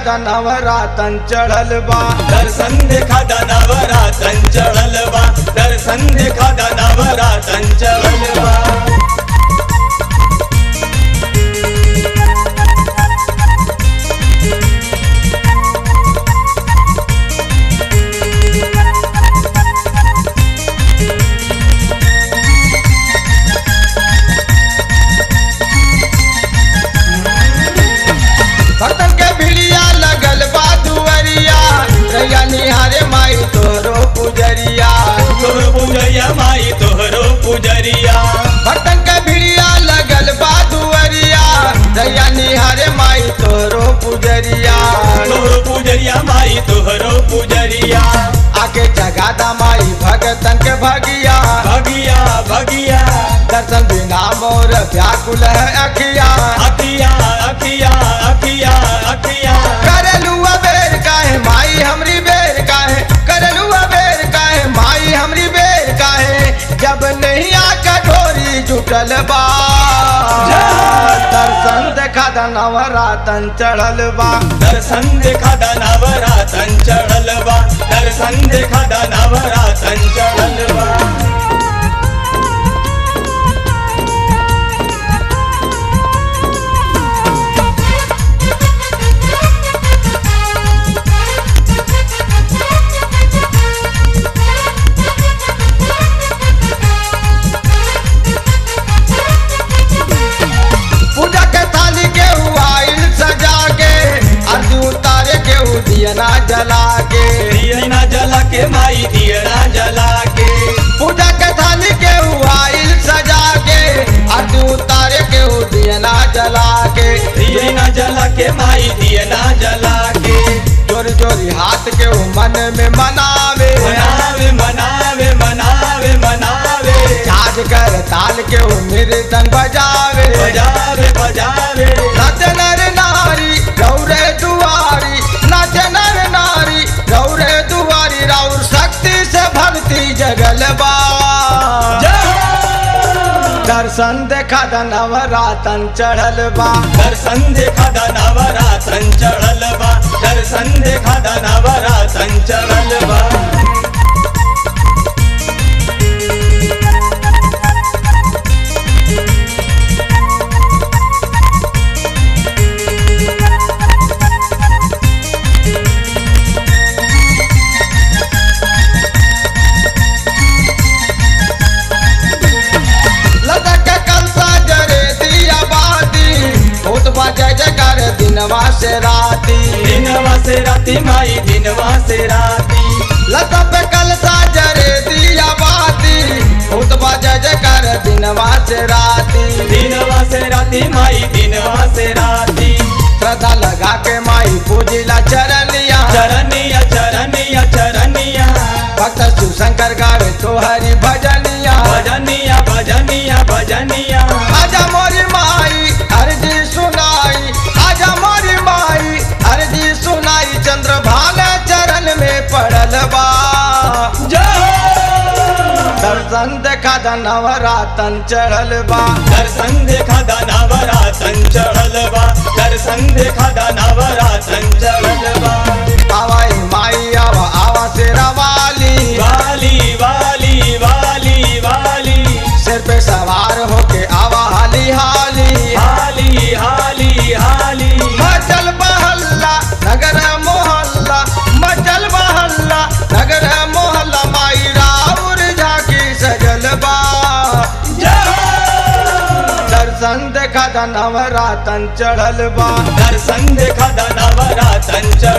नवरातन चढ़ल बा। दर्शन देखा नवरातन चढ़ल बा। दर्शन देखा नवरातन चढ़ल बा। भक्तन के भिड़िया लगल बा दुअरिया, रैया निहारे माई तोहरो पुजरिया। तोहरो पुजरिया माई तोहरो पुजरिया। भक्तन के भिड़िया लगल बा दुअरिया, रैया निहारे माई तोहरो पुजरिया। तोहरो पुजरिया माई तोहरो पुजरिया। आके जगादा माई भगतन के भगिया। भगिया भगिया दर्शन बिना मोर व्याकुल है अखिया। अखिया अखिया अखिया अखिया। करलुआ बेर काहे माई हमरी बेर काहे, करलुआ बेर काहे माई हमरी बेर काहे, जब नहीं आका ढोरी जुटल बा। दर्शन देखा नवरातन चढ़ल बा। दर्शन देखा नवरातन चढ़ल बा। दर्शन देखा नवरातन चढ़ल बा। पूजा के थाली के आइल सजा के, अर्जी उतारे के दियना जला के। दियना जला के माई दियना जला के। पूजा के थाली के आइल सजा के, अर्जी उतारे के दियना जला के। दियना जला के माई दियना जला के। जोरी जोरी हाथ के मन में मनावे। मनावे मनावे मनावे मनावे। झाज कर ताल के मृदंग बजावे। बजावे बजावे। नाच नर नारी गौरे दुआरी, नाच नर नारी गौरे दुआरी, राउर शक्ति से भक्ति जगल बा। दर्शन देखा नवरातन चढ़ल बा। दर्शन देखा नवरातन चढ़ल बा। दर्शन देखा नवरातन चढ़ल बा। जय जयकार दिनवा से राती। दिनवा से राती माई दिनवा से राती। लता पे कलसा जरे दिया बाती, उतबा जय जयकार दिनवा से राती। दिनवा से राती माई दिनवा से राती। श्रद्धा लगा के माई पूजिला चरनिया। चरनिया चरनिया चरनिया। भक्त शिव शंकर गावे तोहरी भजनिया। भजनिया भजनिया भजनिया। आजा मोरी माई अर्जी सुनाई, आजा मोरी माई अर्जी सुनाई, चंद्रभागा चरण में पड़ल बा। दर्शन देखा नवरातन चढ़ल बा। दर्शन देखा नवरातन चढ़ल बा। दर्शन देखा नवरातन चढ़ल बा। आवाई माई आवा आवा शेरा वाली। वाली वाली वाली वाली। सिर पे सवार होके आवा हाली हाली। हाली हाली हाली। मचल बहल्ला नगर मोहल्ला, मचल बहल्ला नगर मोहल्ला, माई राउर झांकी सजल बा। दर्शन देखा नवरातन चढ़ल बा। दर्शन देखा नवरातन चढ़ल